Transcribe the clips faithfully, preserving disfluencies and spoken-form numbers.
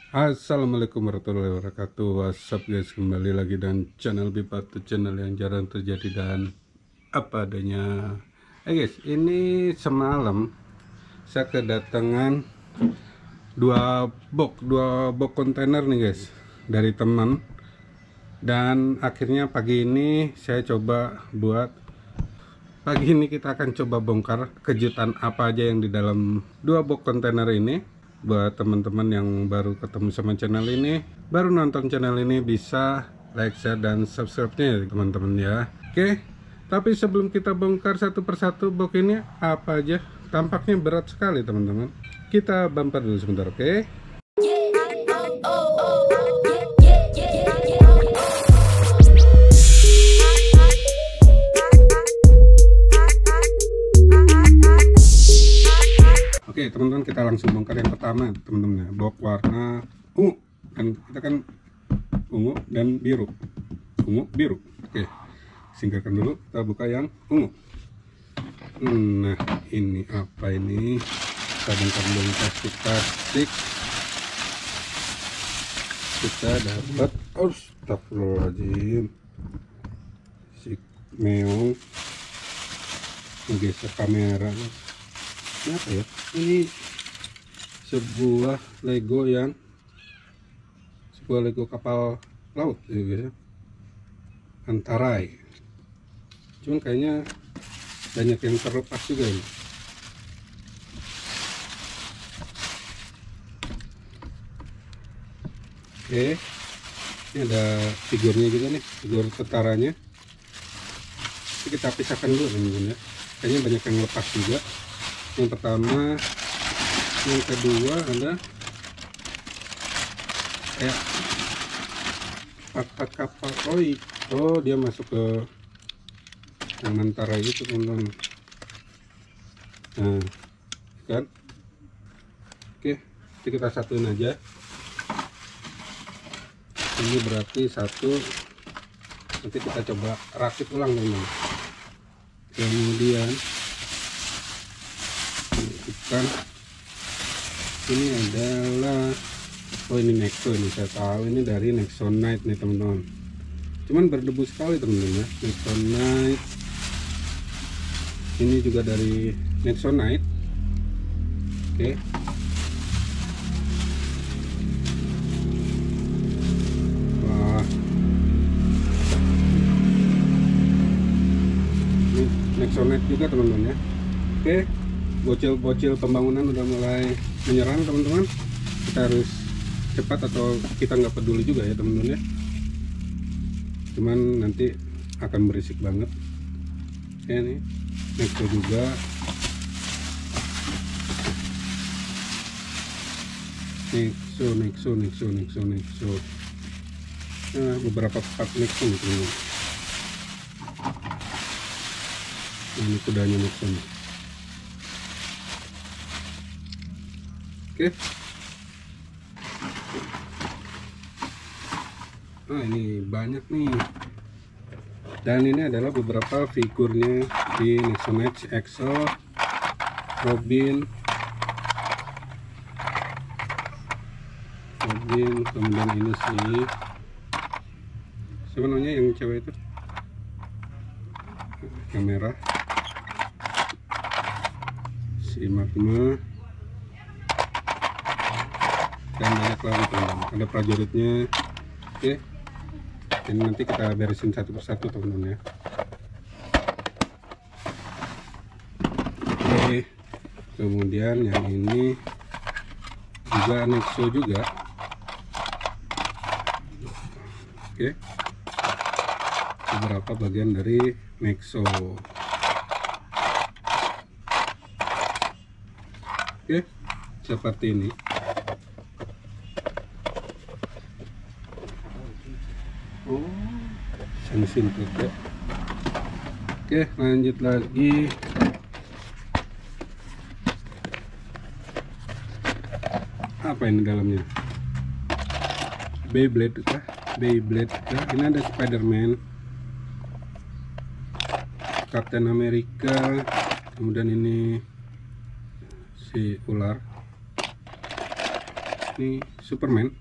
Assalamualaikum warahmatullahi wabarakatuh. What's up guys, kembali lagi dengan channel Bipatu, channel yang jarang terjadi dan apa adanya. Eh guys, ini semalam saya kedatangan dua box dua box kontainer nih guys dari teman, dan akhirnya pagi ini saya coba buat pagi ini kita akan coba bongkar kejutan apa aja yang di dalam dua box kontainer ini. Buat teman-teman yang baru ketemu sama channel ini, baru nonton channel ini, bisa like, share, dan subscribe-nya ya teman-teman ya. Oke, tapi sebelum kita bongkar satu persatu box ini apa aja, tampaknya berat sekali teman-teman. Kita bumper dulu sebentar, oke? Oke teman-teman, kita langsung bongkar yang pertama teman-teman ya, box warna ungu, dan kita kan ungu dan biru, ungu biru. Oke, singkirkan dulu, kita buka yang ungu. Nah ini apa ini, kita bongkar dulu plastik-plastik. Kita dapat, astagfirullahaladzim, si meong menggeser kamera. Ini apa ya? Ini sebuah Lego yang sebuah Lego kapal laut ya guys ya, Antarai. Cuman kayaknya banyak yang terlepas juga ini. Oke, ini ada figurnya juga nih, figur tentaranya. Ini kita pisahkan dulu teman-teman ya, kayaknya banyak yang lepas juga. Yang pertama, yang kedua ada kayak part-part kapal. Oh, oh dia masuk ke yang Antarai itu teman-teman. Nah kan, oke, jadi kita satuin aja. Ini berarti satu, nanti kita coba rakit ulang teman-teman. Kemudian kan ini adalah, oh ini Nexo, ini saya tahu ini dari Nexonite nih teman-teman, cuman berdebu sekali teman-teman ya. Nexonite ini juga dari Nexonite. Oke, wah ini Nexonite juga teman-teman ya. Oke, bocil-bocil pembangunan udah mulai menyerang teman-teman, kita harus cepat atau kita nggak peduli juga ya teman-teman ya, cuman nanti akan berisik banget. Oke, nih Nexo juga. Nexo Nexo Nexo Nexo Nexo nah, beberapa part Nexo nih teman-teman. Nah, ini kudanya Nexo nih. Oke, nah ini banyak nih, dan ini adalah beberapa figurnya di Nexonite, Exo, Robin, Robin, kemudian ini sih sebenarnya yang cewek itu, yang merah, si Magma, dan banyak lagi teman-teman, ada prajuritnya. Oke, ini nanti kita beresin satu persatu teman-teman ya. Oke, kemudian yang ini juga Nexo juga. Oke, beberapa bagian dari Nexo. Oke, seperti ini. Oh, sensin ya. Oke, lanjut lagi. Apa ini dalamnya? Beyblade kah? Beyblade kah? Ini ada Spider-Man, Captain America, kemudian ini si ular, ini Superman.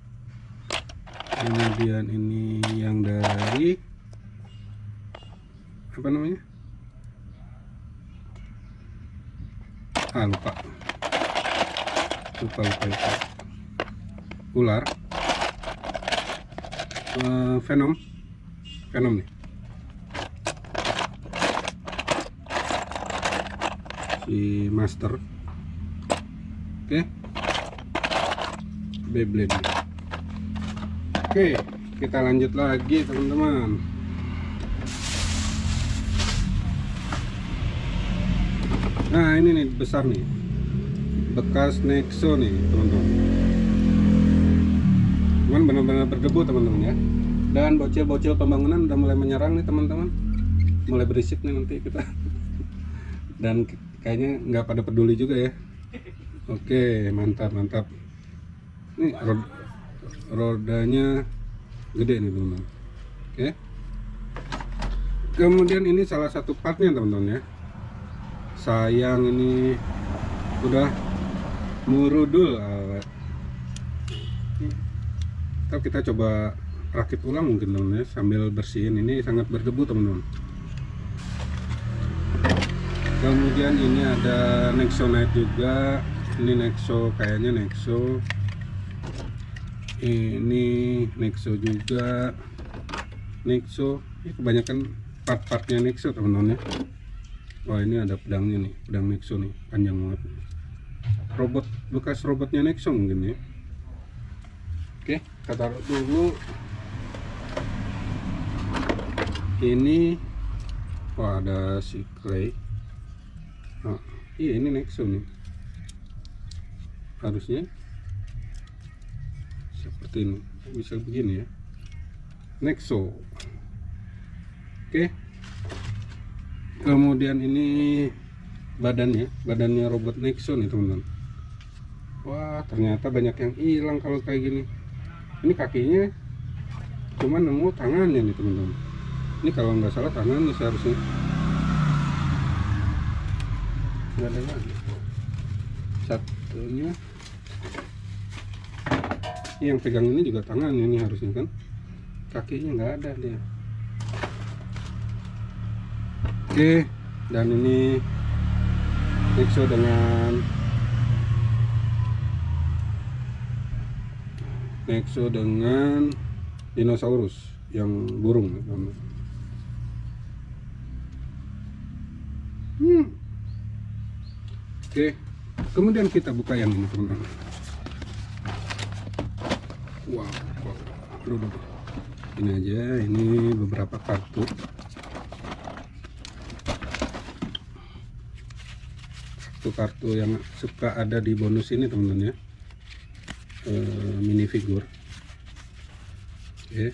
Kemudian ini yang dari apa namanya, ah lupa lupa lupa, lupa. Ular, uh, Venom Venom nih, si Master. Oke, Beyblade. Oke, kita lanjut lagi teman-teman. Nah ini nih besar nih, bekas Nexo nih teman-teman. Cuman benar-benar berdebu teman-teman ya. Dan bocil-bocil pembangunan udah mulai menyerang nih teman-teman, mulai berisik nih nanti kita. Dan kayaknya nggak pada peduli juga ya. Oke, mantap mantap. Ini rod rodanya gede nih teman-teman. Oke. Kemudian ini salah satu partnya teman-teman ya. Sayang ini udah murudul. Ntar kita coba rakit ulang mungkin teman-teman ya, sambil bersihin. Ini sangat berdebu teman-teman. Kemudian ini ada Nexo Night juga. Ini Nexo, kayaknya Nexo. Ini Nexo juga. Nexo, ini kebanyakan part-partnya Nexo teman-teman ya. Wah ini ada pedangnya nih, pedang Nexo nih, panjang banget. Robot, bekas robotnya Nexo mungkin ya. Oke, kita taruh dulu. Ini, wah ada si Clay. Nah, iya ini Nexo nih. Harusnya seperti ini, bisa begini ya, Nexo. Oke, kemudian ini badannya badannya robot Nexo nih teman-teman. Wah ternyata banyak yang hilang kalau kayak gini. Ini kakinya cuma nemu tangannya nih teman-teman. Ini kalau nggak salah tangannya seharusnya. Nggak ada lagi satunya. Yang pegang ini juga tangannya nih harusnya kan, kakinya nggak ada dia. Oke, dan ini Nexo dengan Nexo dengan dinosaurus yang burung. Hmm. Oke, kemudian kita buka yang ini teman-teman. Wow, wow. Aduh, aduh. Ini aja, ini beberapa kartu. Kartu-kartu yang suka ada di bonus ini teman-teman ya. E, mini figur. Oke.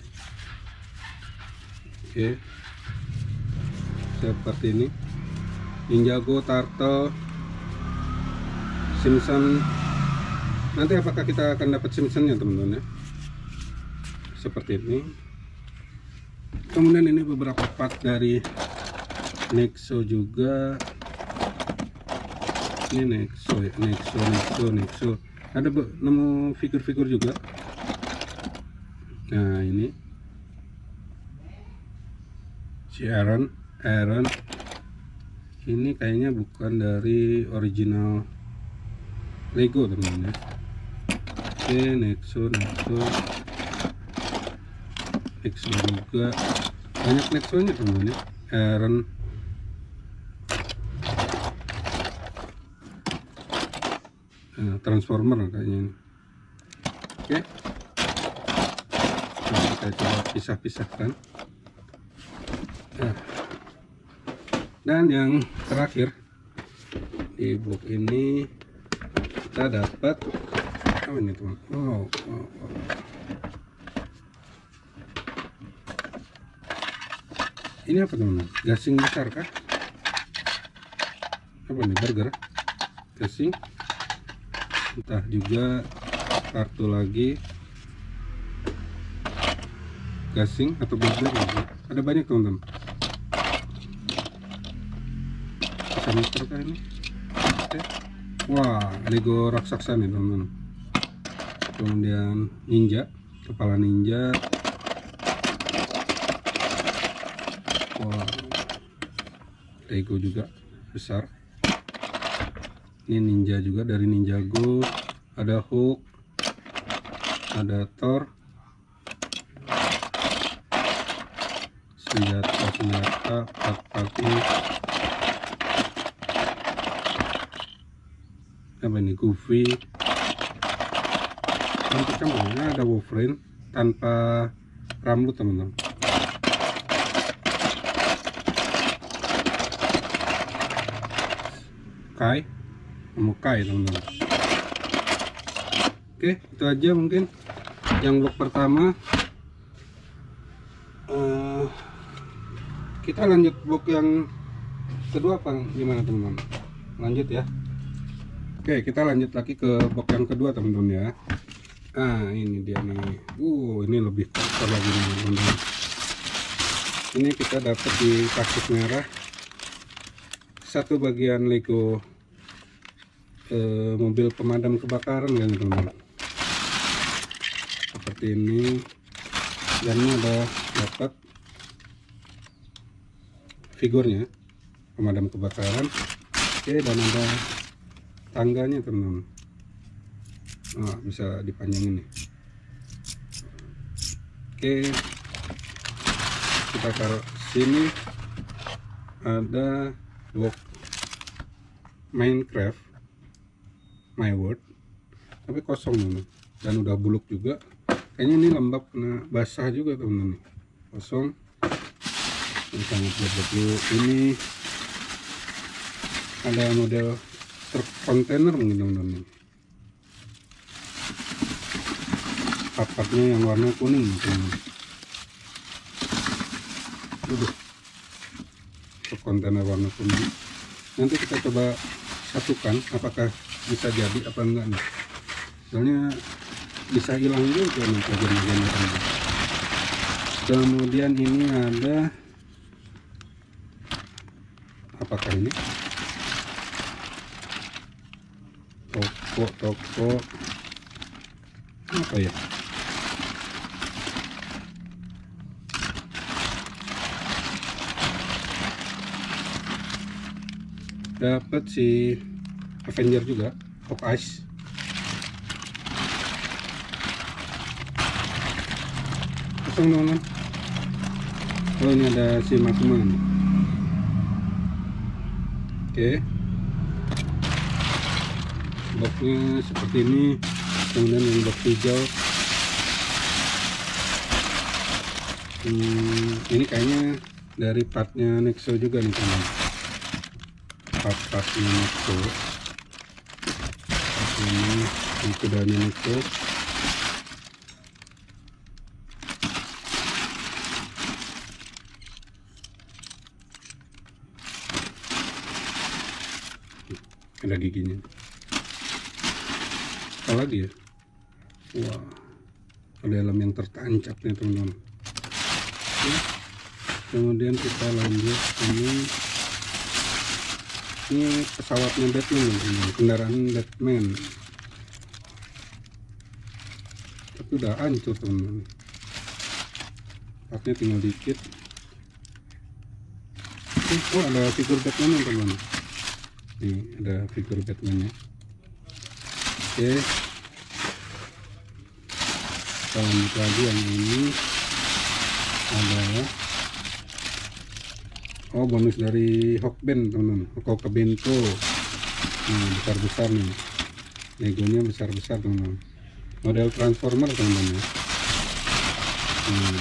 Oke. Seperti ini. Ninjago, Turtle, Simpson. Nanti apakah kita akan dapat Simpsonnya teman-teman ya? Seperti ini. Kemudian ini beberapa part dari Nexo juga. Ini Nexo ya, Nexo, Nexo, Nexo. Ada nemu figur-figur juga. Nah ini si Aaron, Aaron. Ini kayaknya bukan dari original Lego teman-teman ya. Oke, Nexo, Nexo. Nexo juga banyak Nexonya teman-teman ya. Aaron, nah, Transformer kayaknya ini. Oke, nah, kita coba pisah-pisahkan. Nah, dan yang terakhir di box ini kita dapat apa ini teman? Oh, oh, oh. Ini apa teman? Gasing besar kah? Apa nih, burger? Gasing. Entah juga. Kartu lagi. Gasing atau burger lagi. Ada banyak teman-teman. Bisa muter kah ini? Oke. Wah, Lego raksasa nih teman-teman. kemudian ninja, kepala ninja. Wow, Lego juga besar. Ini ninja juga dari Ninjago. Ada Hulk, ada Thor, senjata senjata part-partnya. Apa ini, Goofy. Dan kita mana ada Wolverine tanpa rambut teman-teman. Kai, kamu Kai teman-teman. Oke, itu aja mungkin yang blok pertama. Uh, kita lanjut blok yang kedua apa gimana teman-teman? Lanjut ya. Oke, kita lanjut lagi ke blok yang kedua teman-teman ya. Ah, ini dia nih. Uh, ini lebih kotor lagi nih teman-teman. Ini kita dapat di karcis merah satu bagian Lego eh, mobil pemadam kebakaran kan teman-teman. Seperti ini, dan ini ada dapat figurnya pemadam kebakaran. Oke, dan ada tangganya teman-teman. Nah, bisa dipanjangin nih. Oke, kita taruh sini. Ada blok Minecraft My World, tapi kosong teman-teman, dan udah buluk juga. Kayaknya ini lembab kena basah juga teman-teman. Kosong. Kita lihat dulu. Ini ada model truk kontainer mungkin teman-teman. Part-partnya yang warna kuning teman-teman. Udah, truk kontainer warna kuning. Nanti kita coba satukan apakah bisa jadi apa enggak nih. Soalnya bisa hilang juga nih bagian-bagian. Kemudian ini ada, apakah ini toko toko apa ya? Dapat si Avenger juga, Hawkeye. Kosong teman-teman. Oh, ini ada si Makman. Oke, boxnya seperti ini. Kemudian yang box hijau, hmm, ini kayaknya dari partnya Nexo juga nih teman. Part-partnya Nexo. Ini itu dari Nexo. Ada giginya. Apa lagi ya? Wah, ada helm yang tertancap nih teman-teman. Kemudian kita lanjut ini. Ini pesawatnya Batman, teman-teman. Kendaraan Batman. Tapi udah hancur teman-teman. Partnya tinggal dikit. Oh, ada figur Batman teman-teman. Nih, ada figur Batman-nya. Oke, kita lanjut lagi. Yang ini adalah oh bonus dari Hawkband teman-teman, Hawk Bento. Nah, besar-besar nih, Legonya besar-besar teman-teman, model Transformer teman-teman ya. Hmm.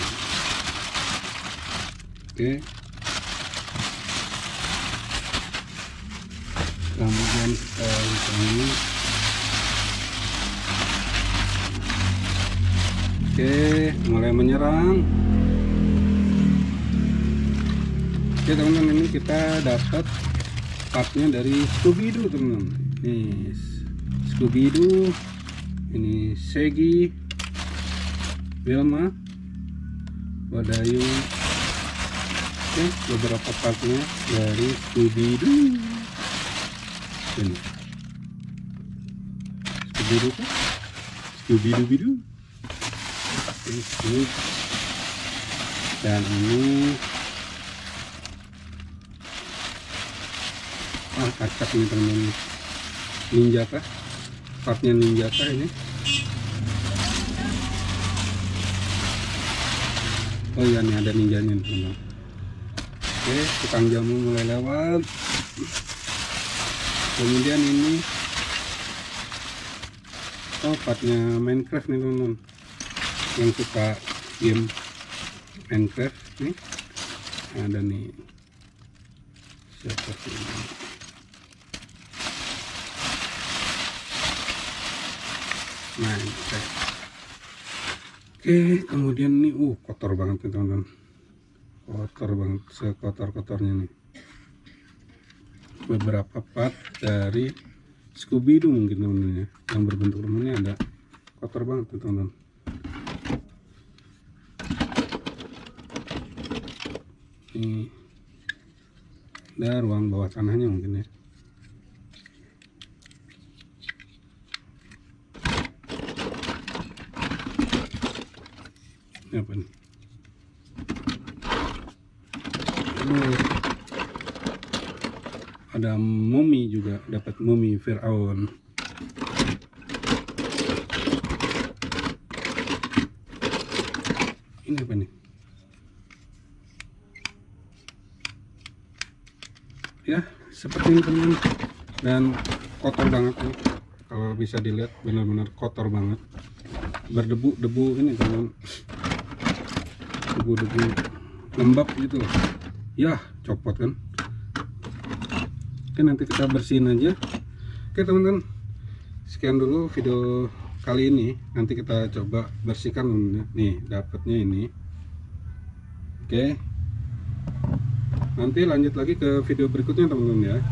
Oke, kemudian kita lihat ini. Oke, mulai menyerang. Oke teman-teman, ini kita dapat partnya dari Scooby-Doo teman-teman. Nih Scooby-Doo, ini Shaggy, Wilma, Wadayu. Oke, beberapa partnya dari Scooby-Doo. Ini Scooby-Doo kan? Scooby-Doo. Ini. Dan ini ah kacak ini teman-teman, ninja kah, partnya ninja kah ini. Oh iya nih ada ninjanya nih teman-teman. Oke, tukang jamu mulai lewat. Kemudian ini oh partnya Minecraft nih teman-teman, yang suka game Minecraft nih ada nih seperti ini. Minecraft. Oke, kemudian nih uh kotor banget nih teman-teman, kotor banget, sekotor-kotornya nih. Beberapa part dari Scooby-Doo mungkin teman-teman ya, yang berbentuk rumahnya ada kotor banget tuh teman-teman. Ini ada ruang bawah tanahnya mungkin ya. Ini apa nih? Aduh. Ada mumi juga, dapat mumi Firaun. Ini apa nih? Ya seperti ini teman, dan kotor banget nih, kalau bisa dilihat benar-benar kotor banget, berdebu-debu ini teman, debu-debu lembab gitu ya, copot kan. Oke, nanti kita bersihin aja. Oke teman-teman, sekian dulu video kali ini. Nanti kita coba bersihkan nih, dapatnya ini. Oke, nanti lanjut lagi ke video berikutnya teman-teman ya.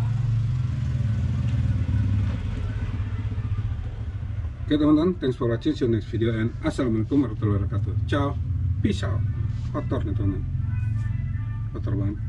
Oke teman-teman, thanks for watching, see you next video, and assalamualaikum warahmatullahi wabarakatuh. Ciao, peace out. Kotor nih teman-teman, kotor banget.